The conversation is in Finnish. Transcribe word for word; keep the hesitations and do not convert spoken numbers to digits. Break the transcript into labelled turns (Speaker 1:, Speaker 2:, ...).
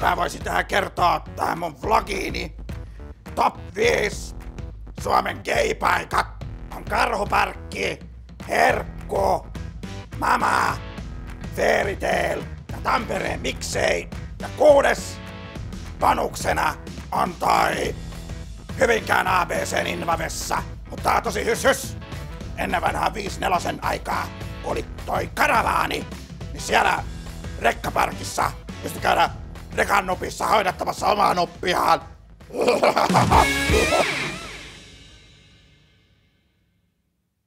Speaker 1: mä voisin tähän kertoa tähän mun vlogiini. Top viisi Suomen geipaikat on Karhuparkki, Herkku, Mama, Fairy Tail ja Tampereen Miksei. Ja kuudes bonuksena on toi Hyvinkään A B C:n Invavessa. Mutta tää on tosi hys hys. Ennen vanhaa viisi nelosen aikaa oli toi karavaani, niin siellä rekkaparkissa pystyi käydä rekan nupissa hoidattamassa omaa nuppiaan.